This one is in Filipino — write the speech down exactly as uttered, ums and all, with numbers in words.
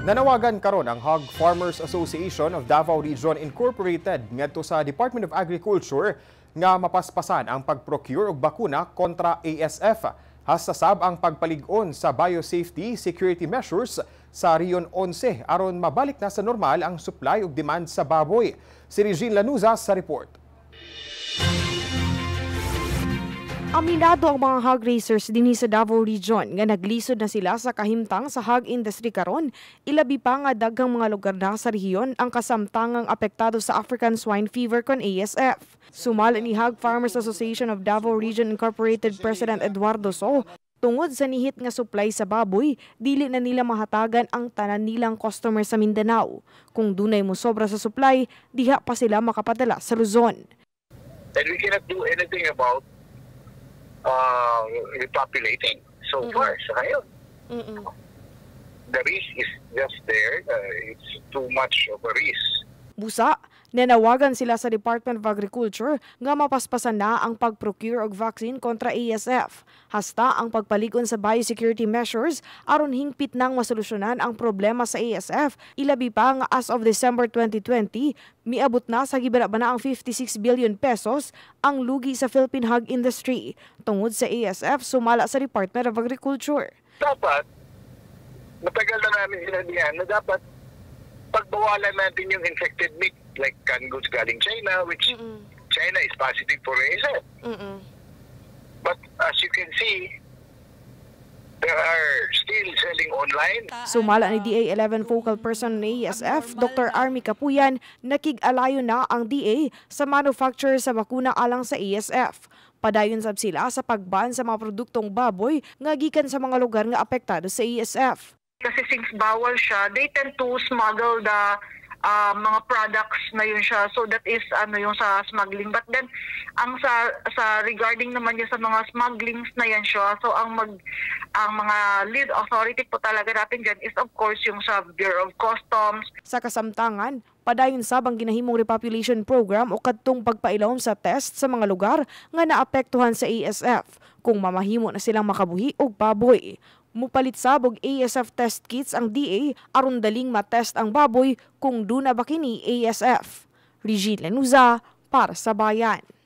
Nanawagan karon ang Hog Farmers Association of Davao Region Incorporated ngadto sa Department of Agriculture nga mapaspasan ang pag-procure og bakuna kontra A S F. Hasasab ang pagpalig-on sa biosafety security measures sa Region eleven aron mabalik na sa normal ang supply ug demand sa baboy. Si Regine Lanuza sa report. Aminado ang mga hog raisers dinhi sa Davao Region nga naglisod na sila sa kahimtang sa hog industry karon, ilabi pa nga daghang mga lugar na sa rehiyon ang kasamtangang apektado sa African swine fever kon A S F. Sumala ni Hog Farmers Association of Davao Region Incorporated President Eduardo So, tungod sa nihit nga supply sa baboy, dili na nila mahatagan ang tanan nilang customer sa Mindanao. Kung dunay mo sobra sa supply, diha pa sila makapadala sa Luzon. And we cannot do anything about Uh, repopulating so mm-hmm. far sa ngayon. Mm-hmm. The risk is just there. Uh, it's too much of a risk. Busa, nanawagan sila sa Department of Agriculture nga mapaspasan na ang pag-procure og vaccine kontra A S F. Hasta ang pagpalig-on sa biosecurity measures aron hingpit nang masolusyonan ang problema sa A S F. Ilabi pa nga as of December twenty twenty, miabot na sa gibara na ang fifty-six billion pesos ang lugi sa Philippine hog industry. Tungod sa A S F, sumala sa Department of Agriculture. Dapat, matagal na namin sinabihan na dapat pagbawalan natin yung infected meat like canned goods galing China, which mm-mm. China is positive for A S F. Mm-mm. But as you can see, they are still selling online. Sumala ni D A eleven focal person ng A S F, Doctor Army Kapuyan, nakig-alayo na ang D A sa manufacturer sa bakuna alang sa A S F. Padayon sab sila sa pagban sa mga produktong baboy nga gikan sa mga lugar nga apektado sa A S F. Kasi since bawal siya, they tend to smuggle the uh, mga products na yun siya. So that is ano yung sa smuggling. But then ang sa sa regarding naman yung sa mga smugglings na yan siya. So ang mag ang mga lead authority po talaga natin dyan is of course yung sa Bureau of Customs. Sa kasamtangan, padayon sabang ginahimong repopulation program o kadtong pagpailawom sa test sa mga lugar nga naapektuhan sa A S F kung mamahimo na silang makabuhi og baboy. Mupalit sabog A S F test kits ang D A aron daling matest ang baboy kung duna ba kini A S F. Regine Lanuza para sa Bayan.